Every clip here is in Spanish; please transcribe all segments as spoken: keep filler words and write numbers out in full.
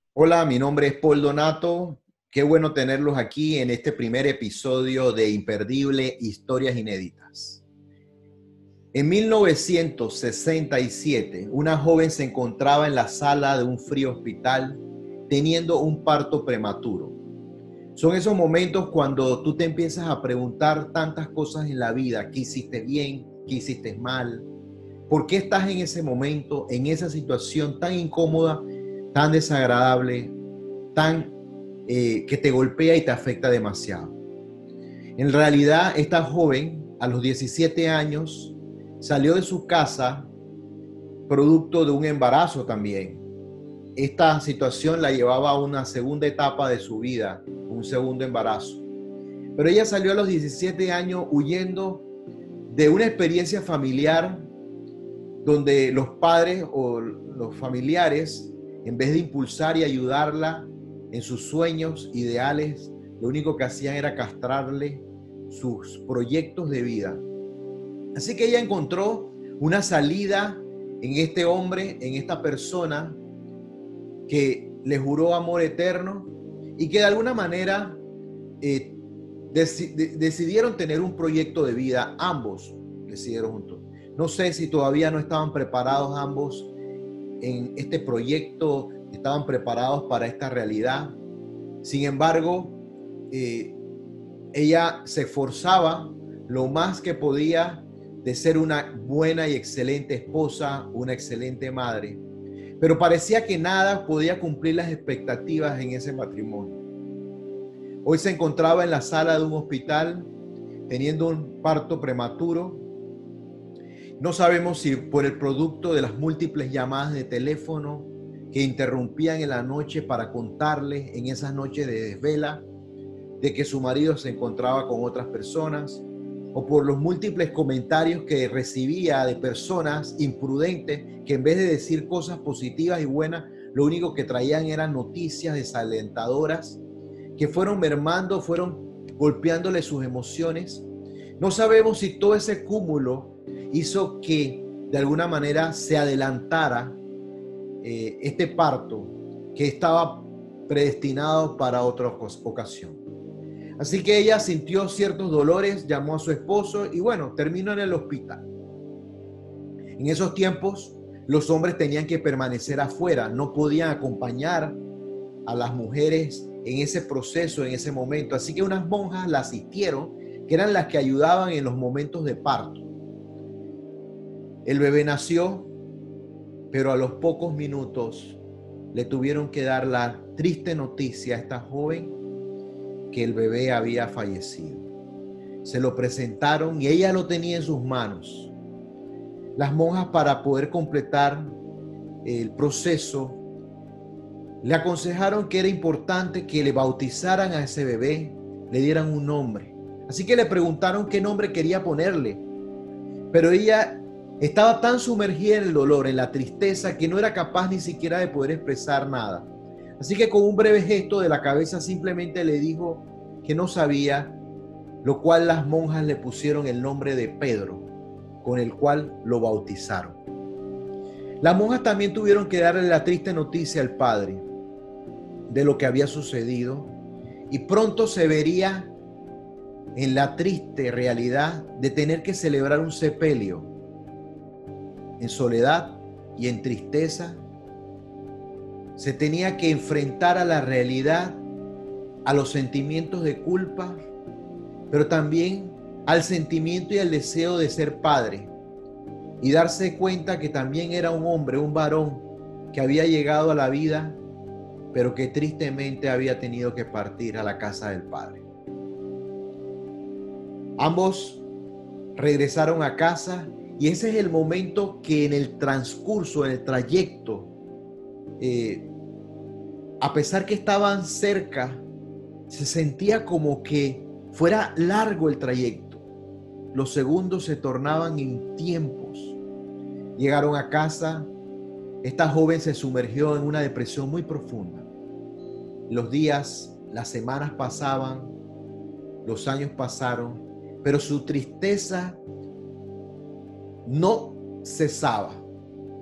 Hola, mi nombre es Paul Donato. Qué bueno tenerlos aquí en este primer episodio de Imperdible Historias Inéditas. En mil novecientos sesenta y siete, una joven se encontraba en la sala de un frío hospital teniendo un parto prematuro. Son esos momentos cuando tú te empiezas a preguntar tantas cosas en la vida. ¿Qué hiciste bien? ¿Qué hiciste mal? ¿Por qué estás en ese momento, en esa situación tan incómoda, tan desagradable, tan eh, que te golpea y te afecta demasiado? En realidad, esta joven, a los diecisiete años, salió de su casa producto de un embarazo también. Esta situación la llevaba a una segunda etapa de su vida, un segundo embarazo. Pero ella salió a los diecisiete años huyendo de una experiencia familiar donde los padres o los familiares, en vez de impulsar y ayudarla en sus sueños, ideales, lo único que hacían era castrarle sus proyectos de vida. Así que ella encontró una salida en este hombre, en esta persona que le juró amor eterno y que de alguna manera eh, dec decidieron tener un proyecto de vida. Ambos decidieron juntos. No sé si todavía no estaban preparados ambos en este proyecto, estaban preparados para esta realidad. Sin embargo, eh, ella se esforzaba lo más que podía de ser una buena y excelente esposa, una excelente madre, pero parecía que nada podía cumplir las expectativas en ese matrimonio. Hoy se encontraba en la sala de un hospital teniendo un parto prematuro. No sabemos si por el producto de las múltiples llamadas de teléfono que interrumpían en la noche para contarle en esas noches de desvela de que su marido se encontraba con otras personas, o por los múltiples comentarios que recibía de personas imprudentes que en vez de decir cosas positivas y buenas, lo único que traían eran noticias desalentadoras que fueron mermando, fueron golpeándole sus emociones. No sabemos si todo ese cúmulo hizo que de alguna manera se adelantara eh, este parto que estaba predestinado para otra ocasión. Así que ella sintió ciertos dolores, llamó a su esposo y bueno, terminó en el hospital. En esos tiempos, los hombres tenían que permanecer afuera, no podían acompañar a las mujeres en ese proceso, en ese momento. Así que unas monjas la asistieron, que eran las que ayudaban en los momentos de parto. El bebé nació, pero a los pocos minutos le tuvieron que dar la triste noticia a esta joven que el bebé había fallecido. Se lo presentaron y ella lo tenía en sus manos. Las monjas, para poder completar el proceso, le aconsejaron que era importante que le bautizaran a ese bebé, le dieran un nombre. Así que le preguntaron qué nombre quería ponerle. Pero ella estaba tan sumergida en el dolor, en la tristeza, que no era capaz ni siquiera de poder expresar nada. Así que con un breve gesto de la cabeza simplemente le dijo que no sabía, lo cual las monjas le pusieron el nombre de Pedro, con el cual lo bautizaron. Las monjas también tuvieron que darle la triste noticia al padre de lo que había sucedido y pronto se vería en la triste realidad de tener que celebrar un sepelio en soledad y en tristeza. Se tenía que enfrentar a la realidad, a los sentimientos de culpa, pero también al sentimiento y al deseo de ser padre y darse cuenta que también era un hombre, un varón que había llegado a la vida, pero que tristemente había tenido que partir a la casa del Padre. Ambos regresaron a casa y ese es el momento que en el transcurso, en el trayecto, eh, a pesar que estaban cerca, se sentía como que fuera largo el trayecto. Los segundos se tornaban en tiempos. Llegaron a casa. Esta joven se sumergió en una depresión muy profunda. Los días, las semanas pasaban, los años pasaron, pero su tristeza no cesaba.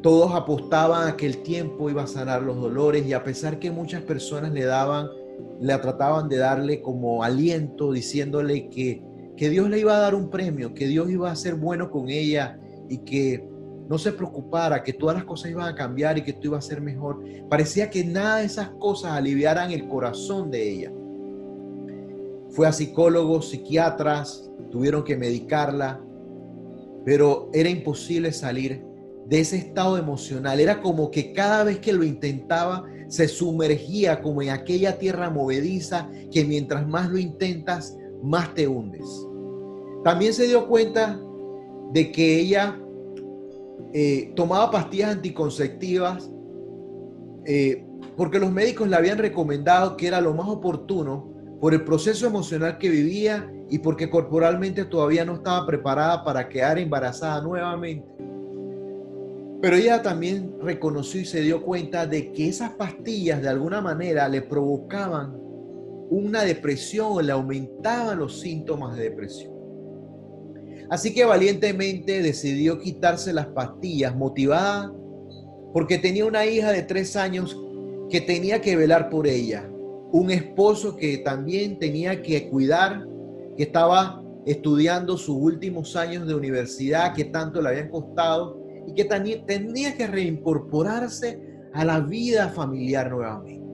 Todos apostaban a que el tiempo iba a sanar los dolores, y a pesar que muchas personas le daban, le trataban de darle como aliento, diciéndole que, que Dios le iba a dar un premio, que Dios iba a ser bueno con ella y que no se preocupara, que todas las cosas iban a cambiar y que tú ibas a ser mejor. Parecía que nada de esas cosas aliviaran el corazón de ella. Fue a psicólogos, psiquiatras, tuvieron que medicarla, pero era imposible salir de ese estado emocional. Era como que cada vez que lo intentaba, se sumergía como en aquella tierra movediza que mientras más lo intentas, más te hundes. También se dio cuenta de que ella eh, tomaba pastillas anticonceptivas eh, porque los médicos le habían recomendado que era lo más oportuno por el proceso emocional que vivía y porque corporalmente todavía no estaba preparada para quedar embarazada nuevamente. Pero ella también reconoció y se dio cuenta de que esas pastillas de alguna manera le provocaban una depresión o le aumentaban los síntomas de depresión. Así que valientemente decidió quitarse las pastillas, motivada porque tenía una hija de tres años que tenía que velar por ella, un esposo que también tenía que cuidar, que estaba estudiando sus últimos años de universidad que tanto le habían costado, y que tenía que reincorporarse a la vida familiar nuevamente.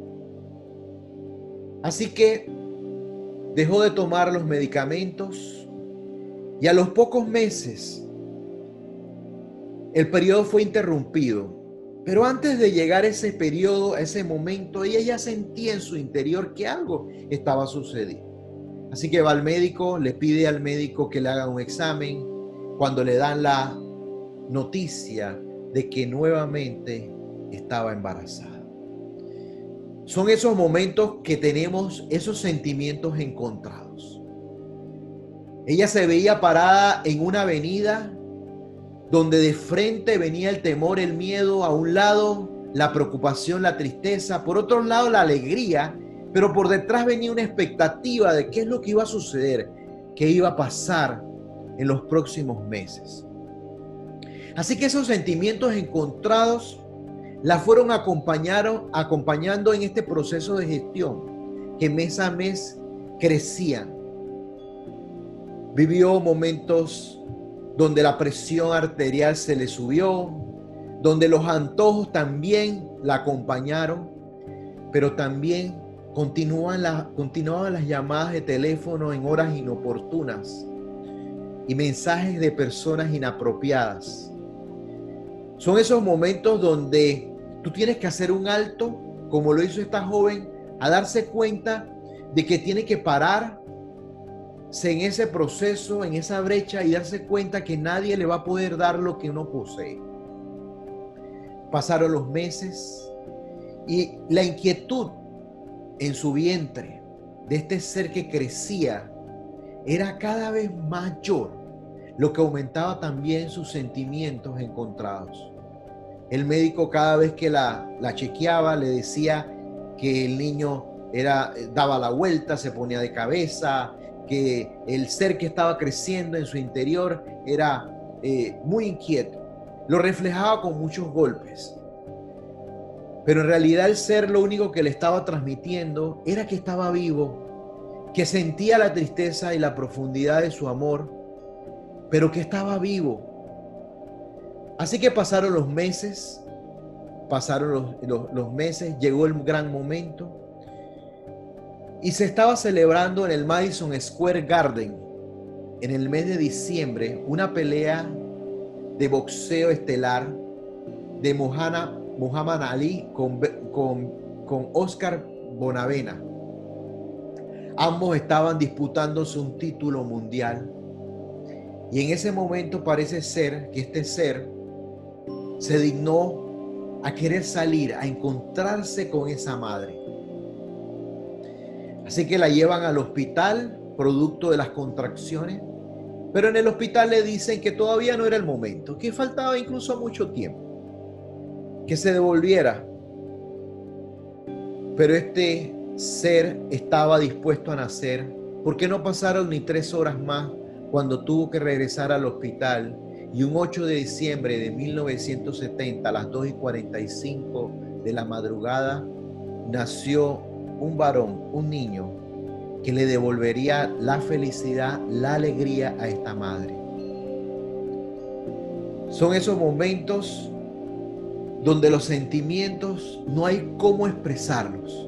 Así que dejó de tomar los medicamentos y a los pocos meses el periodo fue interrumpido. Pero antes de llegar a ese periodo, a ese momento, ella ya sentía en su interior que algo estaba sucediendo. Así que va al médico, le pide al médico que le haga un examen. Cuando le dan la noticia de que nuevamente estaba embarazada. Son esos momentos que tenemos esos sentimientos encontrados. Ella se veía parada en una avenida donde de frente venía el temor, el miedo, a un lado la preocupación, la tristeza, por otro lado la alegría, pero por detrás venía una expectativa de qué es lo que iba a suceder, qué iba a pasar en los próximos meses. Así que esos sentimientos encontrados la fueron acompañando en este proceso de gestión que mes a mes crecían. Vivió momentos donde la presión arterial se le subió, donde los antojos también la acompañaron, pero también continuaban, la, continuaban las llamadas de teléfono en horas inoportunas y mensajes de personas inapropiadas. Son esos momentos donde tú tienes que hacer un alto, como lo hizo esta joven, a darse cuenta de que tiene que pararse en ese proceso, en esa brecha, y darse cuenta que nadie le va a poder dar lo que uno posee. Pasaron los meses y la inquietud en su vientre de este ser que crecía era cada vez mayor, lo que aumentaba también sus sentimientos encontrados. El médico, cada vez que la, la chequeaba, le decía que el niño era, daba la vuelta, se ponía de cabeza, que el ser que estaba creciendo en su interior era eh, muy inquieto. Lo reflejaba con muchos golpes. Pero en realidad el ser lo único que le estaba transmitiendo era que estaba vivo, que sentía la tristeza y la profundidad de su amor, pero que estaba vivo. Así que pasaron los meses, pasaron los, los, los meses, llegó el gran momento y se estaba celebrando en el Madison Square Garden en el mes de diciembre una pelea de boxeo estelar de Muhammad, Muhammad Ali con, con, con Oscar Bonavena. Ambos estaban disputándose un título mundial y en ese momento parece ser que este ser se dignó a querer salir, a encontrarse con esa madre. Así que la llevan al hospital, producto de las contracciones, pero en el hospital le dicen que todavía no era el momento, que faltaba incluso mucho tiempo, que se devolviera. Pero este ser estaba dispuesto a nacer, porque no pasaron ni tres horas más cuando tuvo que regresar al hospital Y un ocho de diciembre de mil novecientos setenta, a las dos y cuarenta y cinco de la madrugada, nació un varón, un niño, que le devolvería la felicidad, la alegría a esta madre. Son esos momentos donde los sentimientos no hay cómo expresarlos.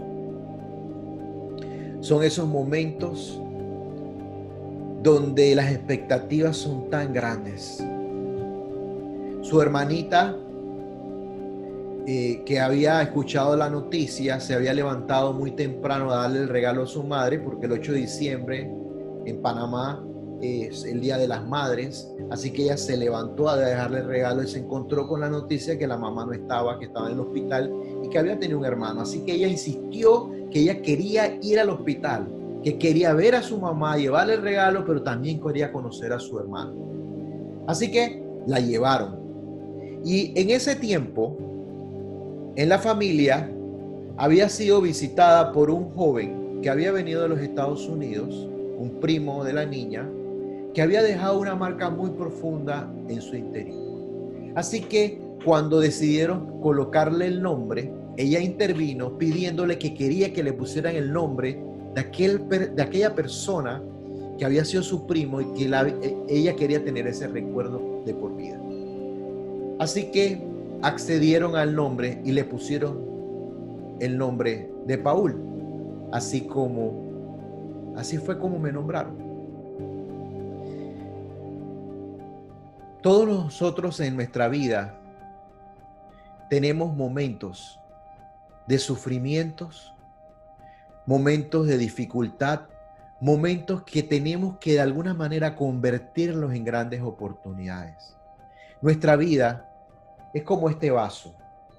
Son esos momentos donde las expectativas son tan grandes. Su hermanita, eh, que había escuchado la noticia, se había levantado muy temprano a darle el regalo a su madre, porque el ocho de diciembre en Panamá es el Día de las Madres, así que ella se levantó a dejarle el regalo y se encontró con la noticia que la mamá no estaba, que estaba en el hospital y que había tenido un hermano. Así que ella insistió que ella quería ir al hospital, que quería ver a su mamá, llevarle el regalo, pero también quería conocer a su hermano. Así que la llevaron. Y en ese tiempo, en la familia, había sido visitada por un joven que había venido de los Estados Unidos, un primo de la niña, que había dejado una marca muy profunda en su interior. Así que cuando decidieron colocarle el nombre, ella intervino pidiéndole que quería que le pusieran el nombre de, aquel, de aquella persona que había sido su primo y que la, ella quería tener ese recuerdo de por vida. Así que accedieron al nombre y le pusieron el nombre de Paul, así como, así fue como me nombraron. Todos nosotros en nuestra vida tenemos momentos de sufrimientos, momentos de dificultad, momentos que tenemos que de alguna manera convertirlos en grandes oportunidades. Nuestra vida es como este vaso.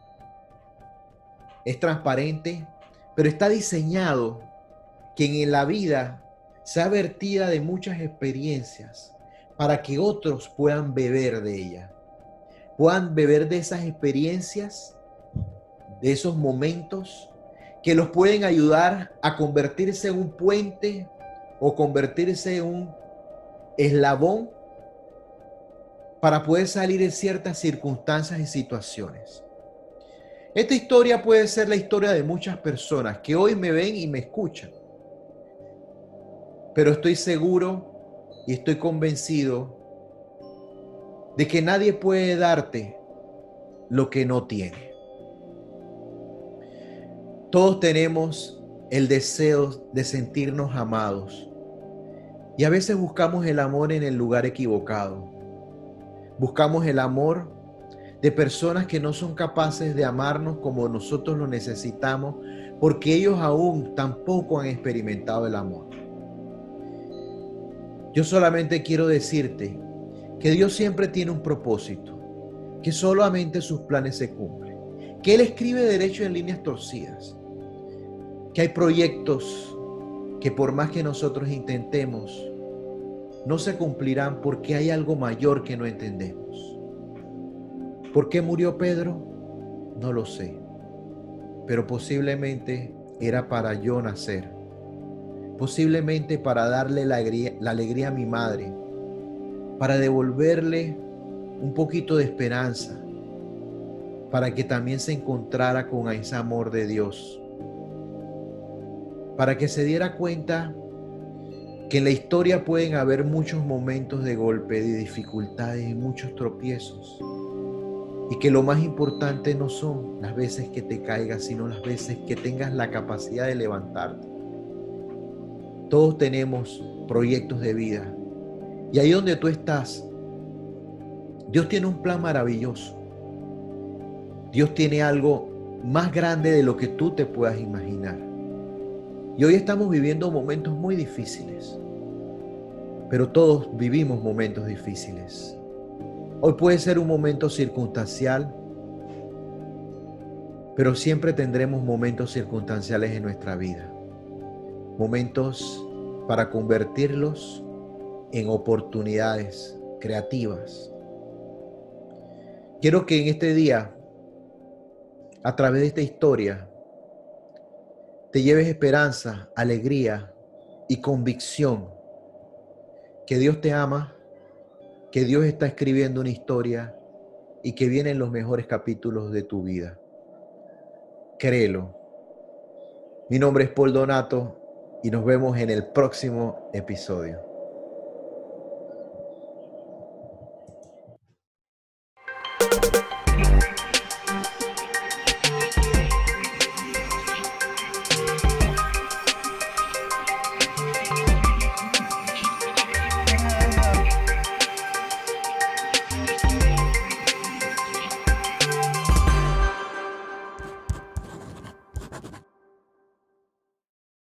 Es transparente, pero está diseñado que en la vida sea vertida de muchas experiencias para que otros puedan beber de ella. Puedan beber de esas experiencias, de esos momentos que los pueden ayudar a convertirse en un puente o convertirse en un eslabón para poder salir de ciertas circunstancias y situaciones. Esta historia puede ser la historia de muchas personas que hoy me ven y me escuchan. Pero estoy seguro y estoy convencido de que nadie puede darte lo que no tiene. Todos tenemos el deseo de sentirnos amados y a veces buscamos el amor en el lugar equivocado. Buscamos el amor de personas que no son capaces de amarnos como nosotros lo necesitamos porque ellos aún tampoco han experimentado el amor. Yo solamente quiero decirte que Dios siempre tiene un propósito, que solamente sus planes se cumplen, que Él escribe derecho en líneas torcidas, que hay proyectos que por más que nosotros intentemos, no se cumplirán porque hay algo mayor que no entendemos. ¿Por qué murió Pedro? No lo sé, pero posiblemente era para yo nacer. Posiblemente para darle la alegría, la alegría a mi madre, para devolverle un poquito de esperanza, para que también se encontrara con ese amor de Dios, para que se diera cuenta que en la historia pueden haber muchos momentos de golpe, de dificultades y muchos tropiezos, y que lo más importante no son las veces que te caigas, sino las veces que tengas la capacidad de levantarte. Todos tenemos proyectos de vida. Y ahí donde tú estás, Dios tiene un plan maravilloso. Dios tiene algo más grande de lo que tú te puedas imaginar. Y hoy estamos viviendo momentos muy difíciles. Pero todos vivimos momentos difíciles. Hoy puede ser un momento circunstancial, pero siempre tendremos momentos circunstanciales en nuestra vida. Momentos para convertirlos en oportunidades creativas. Quiero que en este día, a través de esta historia, te lleves esperanza, alegría y convicción que Dios te ama, que Dios está escribiendo una historia y que vienen los mejores capítulos de tu vida. Créelo. Mi nombre es Paul Donato y nos vemos en el próximo episodio.